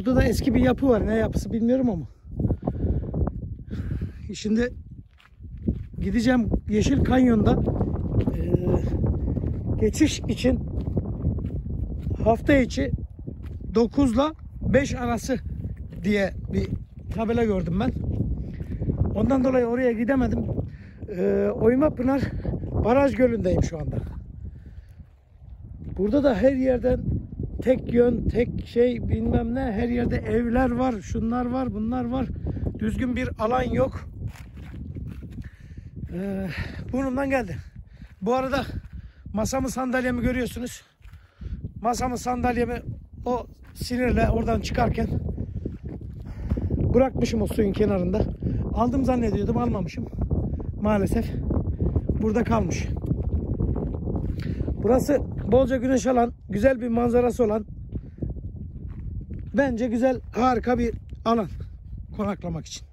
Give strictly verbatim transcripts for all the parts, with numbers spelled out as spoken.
Burada da eski bir yapı var. Ne yapısı bilmiyorum ama. Şimdi gideceğim Yeşil Kanyon'da e, geçiş için hafta içi dokuz ile beş arası diye bir tabela gördüm ben. Ondan dolayı oraya gidemedim. E, Oymapınar Baraj Gölü'ndeyim şu anda. Burada da her yerden tek yön, tek şey bilmem ne, her yerde evler var, şunlar var, bunlar var. Düzgün bir alan yok. Ee, burnumdan geldi. Bu arada masamı, sandalyemi görüyorsunuz. Masamı, sandalyemi o sinirle oradan çıkarken bırakmışım o suyun kenarında. Aldım zannediyordum, almamışım. Maalesef burada kalmış. Burası bolca güneş alan, güzel bir manzarası olan, bence güzel, harika bir alan konaklamak için.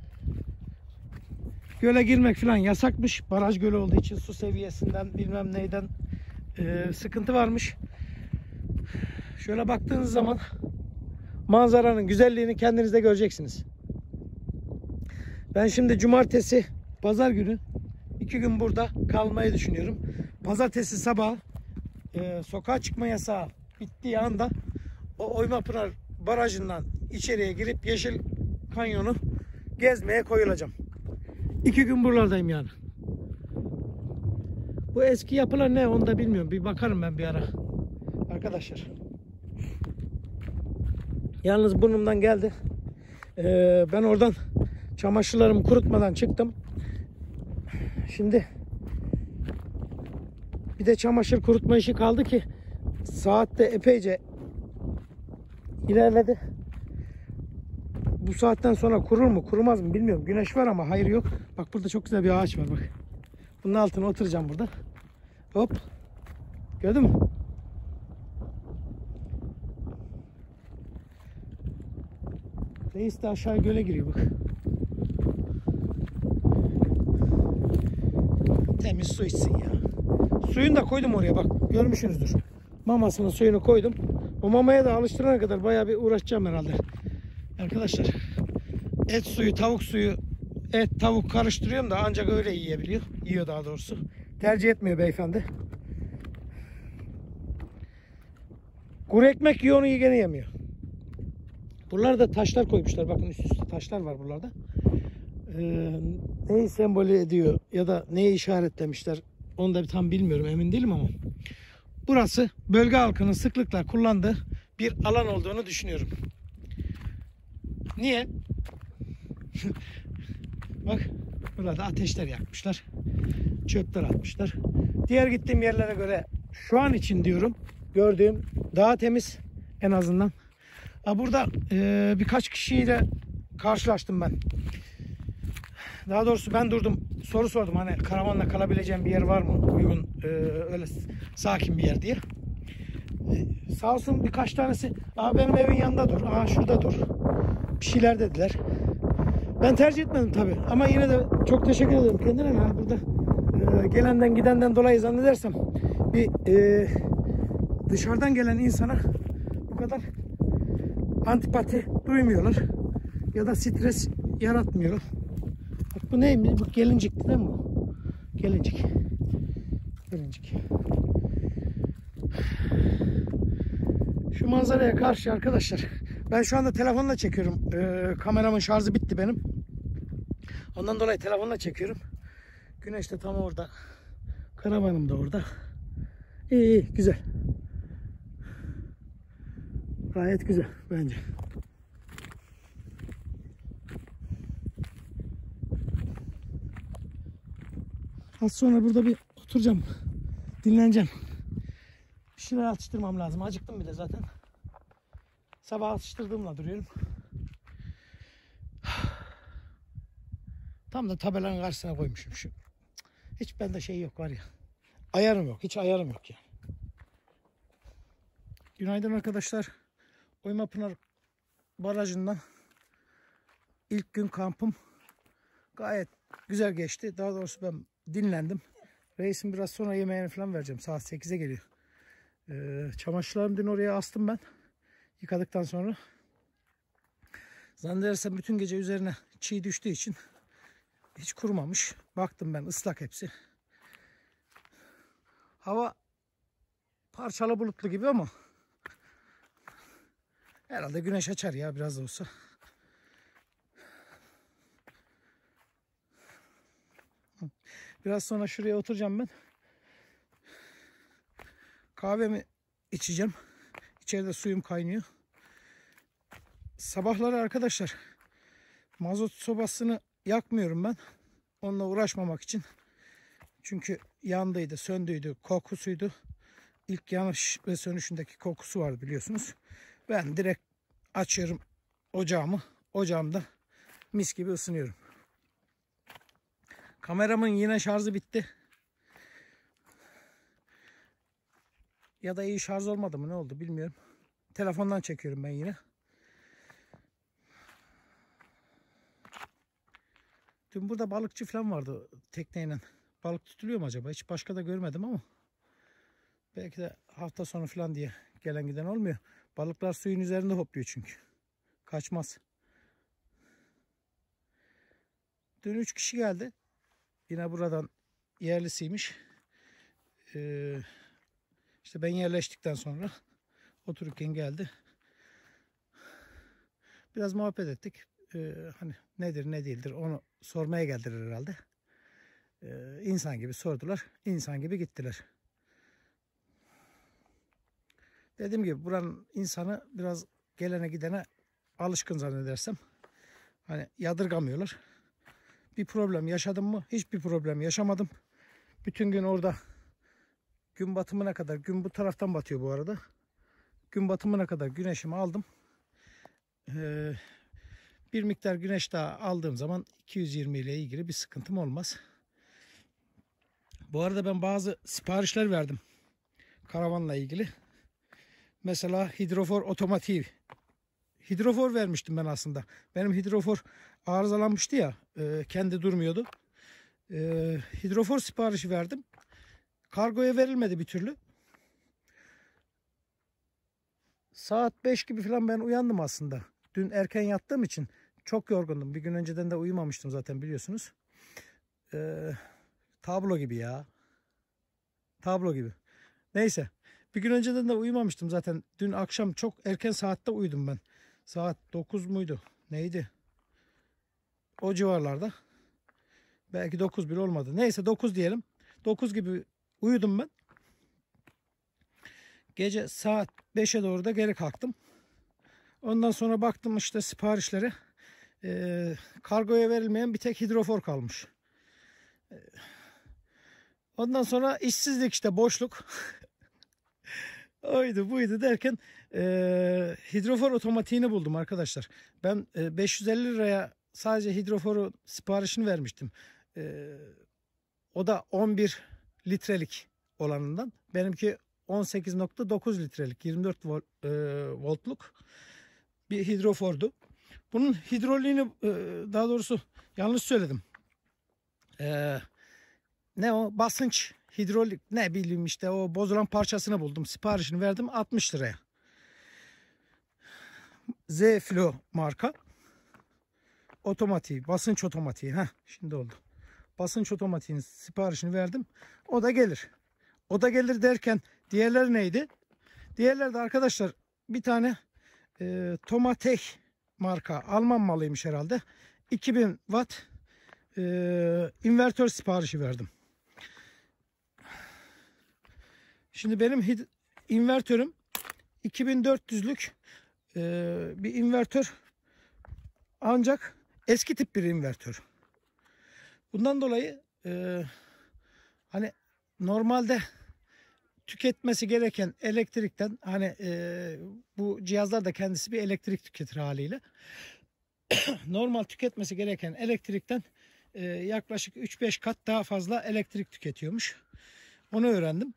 Göle girmek falan yasakmış. Baraj gölü olduğu için su seviyesinden bilmem neyden e, sıkıntı varmış. Şöyle baktığınız zaman manzaranın güzelliğini kendiniz de göreceksiniz. Ben şimdi cumartesi, pazar günü iki gün burada kalmayı düşünüyorum. Pazartesi sabah e, sokağa çıkma yasağı bittiği anda o Oymapınar Barajı'ndan içeriye girip Yeşil Kanyon'u gezmeye koyulacağım. İki gün buralardayım yani. Bu eski yapılar ne onu da bilmiyorum. Bir bakarım ben bir ara. Arkadaşlar. Yalnız burnumdan geldi. Ee, ben oradan çamaşırlarımı kurutmadan çıktım. Şimdi bir de çamaşır kurutma işi kaldı ki saatte epeyce ilerledi. Bu saatten sonra kurur mu kurumaz mı bilmiyorum. Güneş var ama hayır yok. Bak burada çok güzel bir ağaç var bak. Bunun altına oturacağım burada. Hop. Gördün mü? Reis de aşağı göle giriyor bak. Temiz su içsin ya. Suyunu da koydum oraya bak. Görmüşsünüzdür. Mamasının suyunu koydum. O mamaya da alıştırana kadar bayağı bir uğraşacağım herhalde. Arkadaşlar et suyu, tavuk suyu, et, tavuk karıştırıyorum da ancak öyle yiyebiliyor. Yiyor daha doğrusu. Tercih etmiyor beyefendi. Kuru ekmek yiyor, onu gene yemiyor. Buralarda taşlar koymuşlar. Bakın üst üste taşlar var buralarda. Ee, neyi sembol ediyor ya da neyi işaretlemişler onu da tam bilmiyorum, emin değilim ama burası bölge halkının sıklıkla kullandığı bir alan olduğunu düşünüyorum. Niye? Bak burada ateşler yakmışlar. Çöpler atmışlar. Diğer gittiğim yerlere göre şu an için diyorum gördüğüm daha temiz en azından. Ha, burada e, birkaç kişiyle karşılaştım ben. Daha doğrusu ben durdum. Soru sordum hani karavanla kalabileceğim bir yer var mı? Uygun e, öyle sakin bir yer diye. E, sağ olsun birkaç tanesi aa, benim evin yanında dur. Aa, şurada dur. Bir şeyler dediler. Ben tercih etmedim tabii. Ama yine de çok teşekkür ederim kendine. Yani burada e, gelenden gidenden dolayı zannedersem bir e, dışarıdan gelen insana bu kadar antipati duymuyorlar. Ya da stres yaratmıyorlar. Bak bu neymiş? Bu gelincikti değil mi bu? Gelincik. Gelincik. Şu manzaraya karşı arkadaşlar. Ben şu anda telefonla çekiyorum. Ee, kameramın şarjı bitti benim. Ondan dolayı telefonla çekiyorum. Güneş de tam orada. Karavanım da orada. İyi iyi güzel. Gayet güzel bence. Az sonra burada bir oturacağım. Dinleneceğim. Bir şeyler atıştırmam lazım. Acıktım bir de zaten. Sabah atıştırdığımla duruyorum. Tam da tabelanın karşısına koymuşum şu. Hiç bende şey yok var ya. Ayarım yok. Hiç ayarım yok ya. Günaydın arkadaşlar. Oymapınar Barajı'ndan ilk gün kampım gayet güzel geçti. Daha doğrusu ben dinlendim. Reisim biraz sonra yemeğini falan vereceğim. Saat sekize geliyor. Ee, çamaşırlarımı dün oraya astım ben. Yıkadıktan sonra. Zannedersem bütün gece üzerine çiğ düştüğü için hiç kurumamış. Baktım ben, ıslak hepsi. Hava parçalı bulutlu gibi ama herhalde güneş açar ya biraz da olsa. Biraz sonra şuraya oturacağım ben. Kahvemi içeceğim. İçeride suyum kaynıyor. Sabahları arkadaşlar mazot sobasını yakmıyorum ben. Onunla uğraşmamak için. Çünkü yandıydı, söndüydü, kokusuydu. İlk yanış ve sönüşündeki kokusu vardı biliyorsunuz. Ben direkt açıyorum ocağımı. Ocağımda mis gibi ısınıyorum. Kameramın yine şarjı bitti. Ya da iyi şarj olmadı mı, ne oldu bilmiyorum. Telefondan çekiyorum ben yine. Dün burada balıkçı falan vardı tekneyle. Balık tutuluyor mu acaba? Hiç başka da görmedim ama. Belki de hafta sonu falan diye gelen giden olmuyor. Balıklar suyun üzerinde hopluyor çünkü. Kaçmaz. Dün üç kişi geldi. Yine buradan yerlisiymiş. Ee, işte ben yerleştikten sonra otururken geldi. Biraz muhabbet ettik. Ee, hani nedir ne değildir onu sormaya geldiler herhalde. Ee, insan gibi sordular. İnsan gibi gittiler. Dediğim gibi buranın insanı biraz gelene gidene alışkın zannedersem. Hani yadırgamıyorlar. Bir problem yaşadım mı? Hiçbir problem yaşamadım. Bütün gün orada gün batımına kadar, gün bu taraftan batıyor bu arada. Gün batımına kadar güneşimi aldım. Ee, bir miktar güneş daha aldığım zaman iki yüz yirmi ile ilgili bir sıkıntım olmaz. Bu arada ben bazı siparişler verdim karavanla ilgili. Mesela hidrofor otomatik. Hidrofor vermiştim ben aslında. Benim hidrofor arızalanmıştı ya. E, kendi durmuyordu. E, hidrofor siparişi verdim. Kargoya verilmedi bir türlü. Saat beş gibi falan ben uyandım aslında. Dün erken yattığım için çok yorgundum. Bir gün önceden de uyumamıştım zaten biliyorsunuz. E, tablo gibi ya. Tablo gibi. Neyse. Bir gün önceden de uyumamıştım zaten. Dün akşam çok erken saatte uyudum ben. Saat dokuz muydu? Neydi? O civarlarda. Belki dokuz bir olmadı. Neyse dokuz diyelim. dokuz gibi uyudum ben. Gece saat beşe doğru da geri kalktım. Ondan sonra baktım işte siparişlere. Ee, kargoya verilmeyen bir tek hidrofor kalmış. Ee, ondan sonra işsizlik işte, boşluk. Oydu buydu derken e, hidrofor otomatiğini buldum arkadaşlar. Ben e, beş yüz elli liraya sadece hidroforu siparişini vermiştim. E, o da on bir litrelik olanından. Benimki on sekiz nokta dokuz litrelik yirmi dört volt, e, voltluk bir hidrofordu. Bunun hidroliğini e, daha doğrusu yanlış söyledim. E, ne o? Basınç hidrolik ne bileyim işte o bozulan parçasını buldum. Siparişini verdim altmış liraya. Z-Flow marka. Otomatiği, basınç otomatiği. Heh, şimdi oldu. Basınç otomatiğinin siparişini verdim. O da gelir. O da gelir derken diğerleri neydi? Diğerleri de arkadaşlar bir tane e, Tomatech marka, Alman malıymış herhalde. iki bin watt e, invertör siparişi verdim. Şimdi benim hid- invertörüm iki bin dört yüzlük e, bir invertör, ancak eski tip bir invertör. Bundan dolayı e, hani normalde tüketmesi gereken elektrikten, hani e, bu cihazlar da kendisi bir elektrik tüketir haliyle. Normal tüketmesi gereken elektrikten e, yaklaşık üç beş kat daha fazla elektrik tüketiyormuş. Onu öğrendim.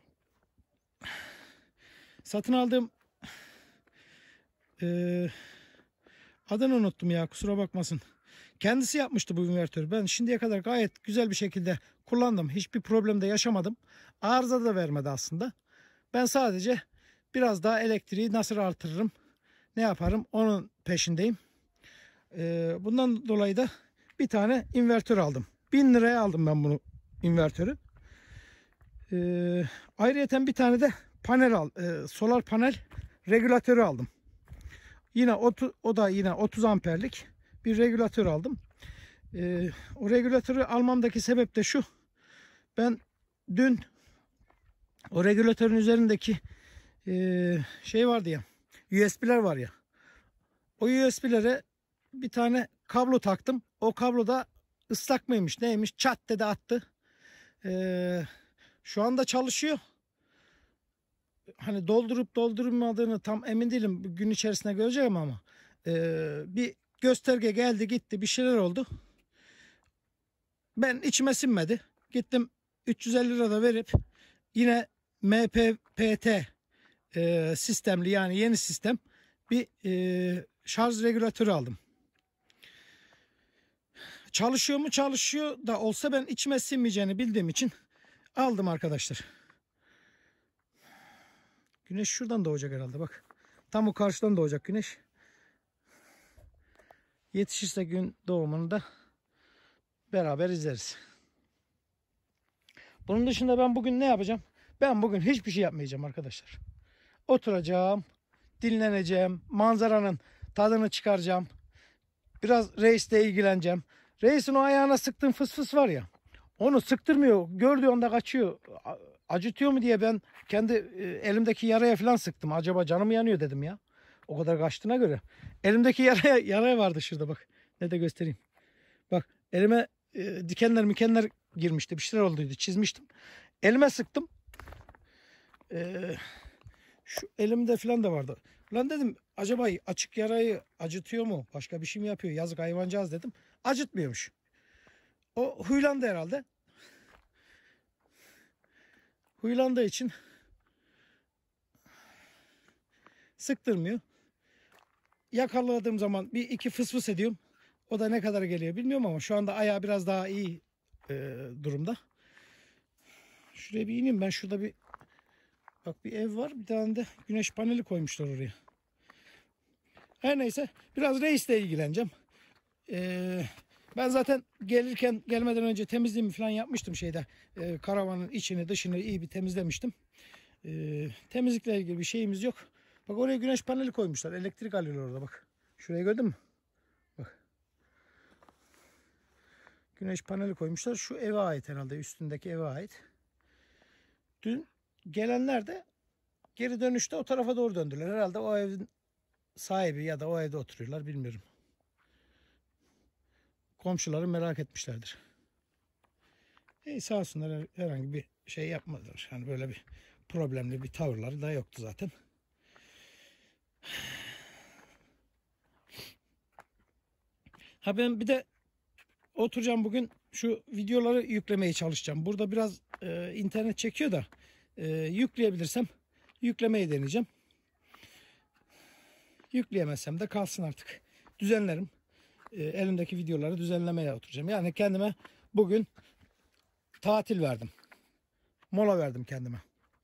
Satın aldığım e, adını unuttum ya, kusura bakmasın. Kendisi yapmıştı bu invertörü. Ben şimdiye kadar gayet güzel bir şekilde kullandım. Hiçbir problem de yaşamadım. Arıza da vermedi aslında. Ben sadece biraz daha elektriği nasıl artırırım, ne yaparım onun peşindeyim. Ee, bundan dolayı da bir tane invertör aldım. bin liraya aldım ben bunu, invertörü. Ee, ayrıyeten bir tane de panel al, e, solar panel regülatörü aldım. Yine otuz, o da yine otuz amperlik bir regülatör aldım. Ee, o regülatörü almamdaki sebep de şu. Ben dün o regülatörün üzerindeki e, şey vardı ya, U S B'ler var ya. O U S B'lere bir tane kablo taktım. O kablo da ıslak mıymış neymiş, çat dedi attı. Ee, şu anda çalışıyor. Hani doldurup doldurmadığını tam emin değilim. Gün içerisinde göreceğim ama ee, bir gösterge geldi gitti, bir şeyler oldu. Ben içime sinmedi. Gittim üç yüz elli lira da verip yine M P P T e, sistemli, yani yeni sistem bir e, şarj regülatörü aldım. Çalışıyor mu? Çalışıyor da olsa ben içime sinmeyeceğini bildiğim için aldım arkadaşlar. Güneş şuradan doğacak herhalde bak. Tam o karşıdan doğacak güneş. Yetişirse gün doğumunu da beraber izleriz. Bunun dışında ben bugün ne yapacağım? Ben bugün hiçbir şey yapmayacağım arkadaşlar. Oturacağım, dinleneceğim, manzaranın tadını çıkaracağım. Biraz reisle ilgileneceğim. Reisin o ayağına sıktığım fıs fıs var ya, onu sıktırmıyor. Gördüğü anda kaçıyor. Acıtıyor mu diye ben kendi elimdeki yaraya falan sıktım. Acaba canım yanıyor dedim ya. O kadar kaçtığına göre. Elimdeki yaraya, yaraya vardı şurada bak. Ne de göstereyim. Bak elime e, dikenler mikenler girmişti. Bir şeyler olduydu. Çizmiştim. Elime sıktım. E, şu elimde falan da vardı. Lan dedim acaba açık yarayı acıtıyor mu? Başka bir şey mi yapıyor? Yazık hayvancağız dedim. Acıtmıyormuş. O huylandı herhalde. Huylandığı için sıktırmıyor. Yakaladığım zaman bir iki fıs fıs ediyorum. O da ne kadar geliyor bilmiyorum ama şu anda ayağı biraz daha iyi e, durumda. Şuraya bir ineyim ben. Şurada bir bak bir ev var. Bir tane de güneş paneli koymuşlar oraya. Her neyse biraz reisle ilgileneceğim. Ee, ben zaten gelirken gelmeden önce temizliğimi falan yapmıştım şeyde. E, karavanın içini dışını iyi bir temizlemiştim. E, temizlikle ilgili bir şeyimiz yok. Bak oraya güneş paneli koymuşlar. Elektrik alıyorlar orada bak. Şurayı gördün mü? Bak. Güneş paneli koymuşlar. Şu eve ait herhalde. Üstündeki eve ait. Dün gelenler de geri dönüşte o tarafa doğru döndüler. Herhalde o evin sahibi ya da o evde oturuyorlar bilmiyorum. Komşuları merak etmişlerdir. E sağ olsunlar, herhangi bir şey yapmadılar. Yani böyle bir problemli bir tavırları da yoktu zaten. Ha ben bir de oturacağım bugün şu videoları yüklemeye çalışacağım. Burada biraz e, internet çekiyor da e, yükleyebilirsem yüklemeyi deneyeceğim. Yükleyemezsem de kalsın artık. Düzenlerim. E, elimdeki videoları düzenlemeye oturacağım. Yani kendime bugün tatil verdim. Mola verdim kendime.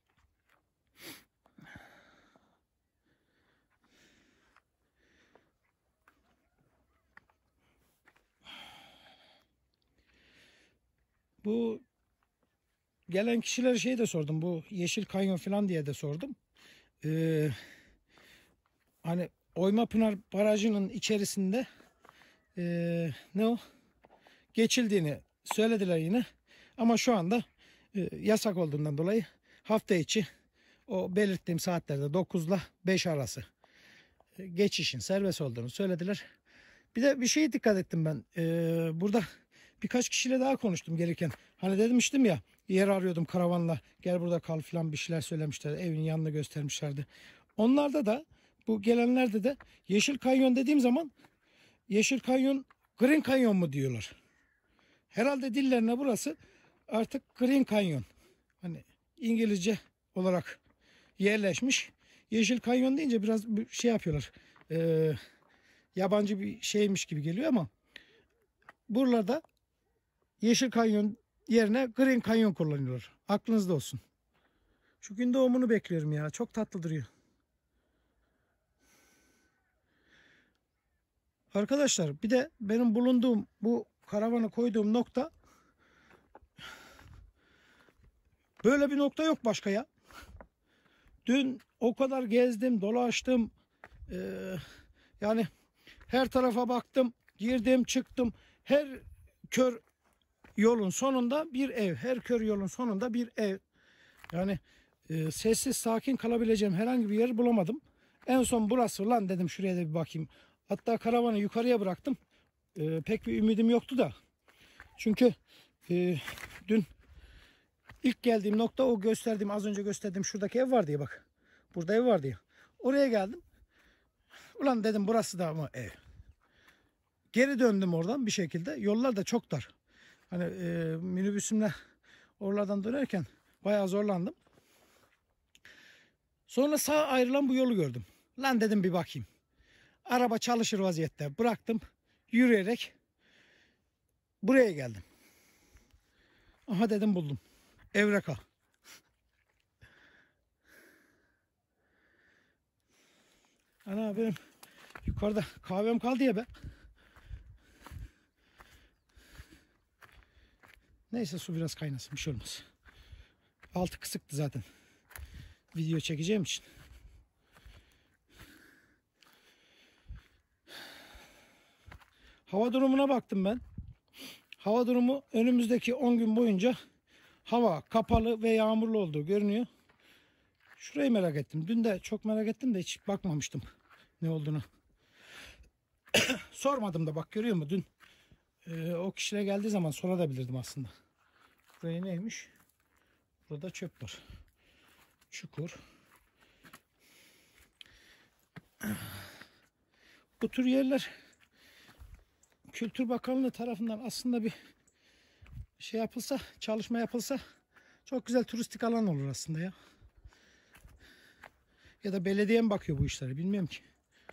Bu gelen kişilere şey de sordum. Bu Yeşil Kanyon falan diye de sordum. Ee, hani Oymapınar Barajı'nın içerisinde ee, ne o? Geçildiğini söylediler yine. Ama şu anda e, yasak olduğundan dolayı hafta içi o belirttiğim saatlerde dokuz ile beş arası e, geçişin serbest olduğunu söylediler. Bir de bir şeye dikkat ettim ben. Ee, burada birkaç kişiyle daha konuştum gelirken. Hani demiştim ya, yer arıyordum karavanla, gel burada kal falan bir şeyler söylemişler. Evin yanını göstermişlerdi. Onlarda da bu gelenlerde de Yeşil Kanyon dediğim zaman Yeşil Kanyon Green Kanyon mu diyorlar. Herhalde dillerine burası artık Green Kanyon. Hani İngilizce olarak yerleşmiş. Yeşil Kanyon deyince biraz şey yapıyorlar. Ee, yabancı bir şeymiş gibi geliyor ama buralarda Yeşil Kanyon yerine Green Kanyon kullanıyorlar. Aklınızda olsun. Şu gün doğumunu bekliyorum ya. Çok tatlı duruyor. Arkadaşlar bir de benim bulunduğum bu karavanı koyduğum nokta, böyle bir nokta yok başka ya. Dün o kadar gezdim, dolaştım. Ee, yani her tarafa baktım, girdim, çıktım. Her kör yolun sonunda bir ev, her kör yolun sonunda bir ev. Yani e, sessiz, sakin kalabileceğim herhangi bir yer bulamadım. En son burası lan dedim, şuraya da bir bakayım. Hatta karavanı yukarıya bıraktım. E, pek bir ümidim yoktu da. Çünkü e, dün ilk geldiğim nokta o gösterdiğim, az önce gösterdiğim şuradaki ev var diye bak. Burada ev var diye. Oraya geldim. Ulan dedim burası da mı ev? Geri döndüm oradan bir şekilde. Yollar da çok dar. Hani e, minibüsümle oralardan dönerken bayağı zorlandım. Sonra sağa ayrılan bu yolu gördüm. Lan dedim bir bakayım. Araba çalışır vaziyette bıraktım. Yürüyerek buraya geldim. Aha dedim buldum. Evreka. Ana benim yukarıda kahvem kaldı ya be. Neyse su biraz kaynasın, bir şey olmaz. Altı kısıktı zaten. Video çekeceğim için. Hava durumuna baktım ben. Hava durumu önümüzdeki on gün boyunca hava kapalı ve yağmurlu olduğu görünüyor. Şurayı merak ettim. Dün de çok merak ettim de hiç bakmamıştım ne olduğunu. Sormadım da bak, görüyor musun? Dün e, o kişiler geldiği zaman sorabilirdim aslında. Buraya neymiş? Burada çöp var. Çukur. Bu tür yerler Kültür Bakanlığı tarafından aslında bir şey yapılsa, çalışma yapılsa çok güzel turistik alan olur aslında ya. Ya da belediye mi bakıyor bu işlere, bilmiyorum ki.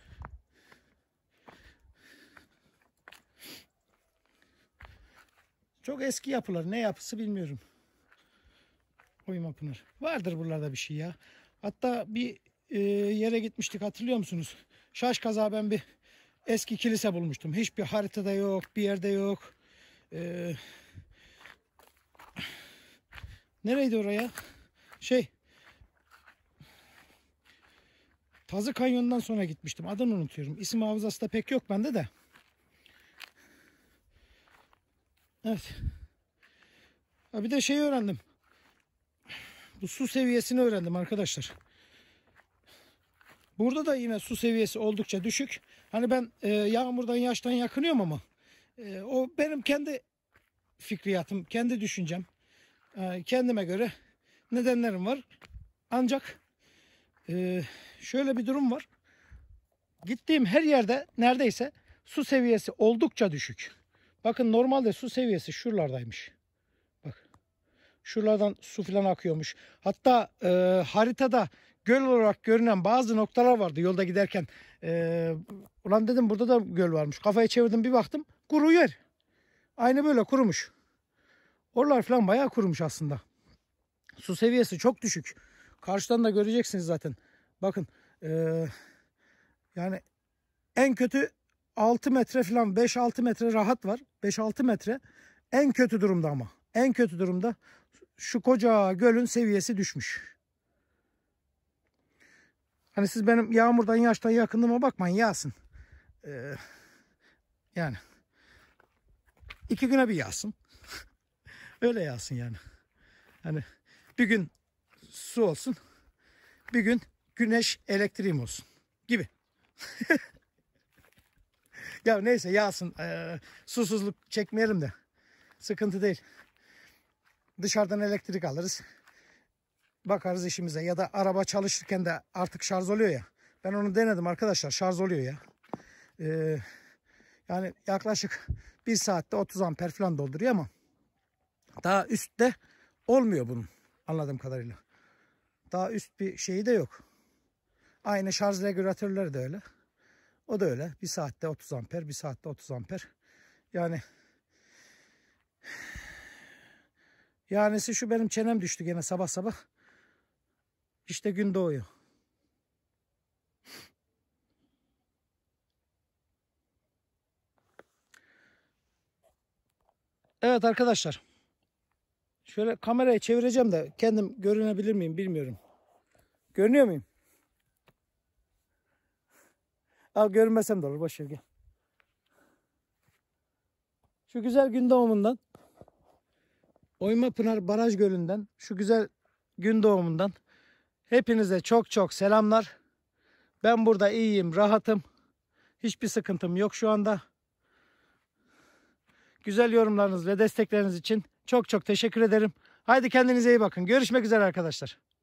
Çok eski yapılar, ne yapısı bilmiyorum. Oyma Pınar. Vardır buralarda bir şey ya. Hatta bir e, yere gitmiştik, hatırlıyor musunuz? Şaşkaza ben bir eski kilise bulmuştum. Hiçbir haritada yok, bir yerde yok. Ee, nereydi oraya? Şey, Tazı Kanyon'dan sonra gitmiştim. Adını unutuyorum. İsim hafızası da pek yok bende de. Evet. Ha, bir de şey öğrendim. Bu su seviyesini öğrendim arkadaşlar. Burada da yine su seviyesi oldukça düşük. Hani ben e, yağmurdan, yaştan yakınıyorum ama e, o benim kendi fikriyatım, kendi düşüncem. E, kendime göre nedenlerim var. Ancak e, şöyle bir durum var. Gittiğim her yerde neredeyse su seviyesi oldukça düşük. Bakın normalde su seviyesi şuralardaymış. Bak. Şuralardan su falan akıyormuş. Hatta e, haritada göl olarak görünen bazı noktalar vardı yolda giderken. E, ulan dedim burada da göl varmış. Kafayı çevirdim, bir baktım kuru yer. Aynı böyle kurumuş. Oralar falan bayağı kurumuş aslında. Su seviyesi çok düşük. Karşıdan da göreceksiniz zaten. Bakın e, yani en kötü altı metre falan, beş altı metre rahat var. beş altı metre en kötü durumda ama. En kötü durumda şu koca gölün seviyesi düşmüş. Hani siz benim yağmurdan, yaştan yakınlığıma bakmayın, yağsın. Ee, yani iki güne bir yağsın. Öyle yağsın yani. Hani bir gün su olsun, bir gün güneş elektriğim olsun gibi. Ya neyse yağsın. Ee, susuzluk çekmeyelim de. Sıkıntı değil. Dışarıdan elektrik alırız. Bakarız işimize. Ya da araba çalışırken de artık şarj oluyor ya. Ben onu denedim arkadaşlar. Şarj oluyor ya. Ee, yani yaklaşık bir saatte otuz amper falan dolduruyor ama daha üstte olmuyor bunun. Anladığım kadarıyla. Daha üst bir şeyi de yok. Aynı şarj regülatörleri de öyle. O da öyle. Bir saatte otuz amper. Bir saatte otuz amper. Yani yanisi şu, benim çenem düştü gene sabah sabah. İşte gün doğuyor. Evet arkadaşlar. Şöyle kamerayı çevireceğim de kendim görünebilir miyim bilmiyorum. Görünüyor muyum? Al görünmesem de olur. Boş ver gel. Şu güzel gün doğumundan, Oymapınar Baraj Gölü'nden, şu güzel gün doğumundan hepinize çok çok selamlar. Ben burada iyiyim, rahatım. Hiçbir sıkıntım yok şu anda. Güzel yorumlarınız ve destekleriniz için çok çok teşekkür ederim. Haydi kendinize iyi bakın. Görüşmek üzere arkadaşlar.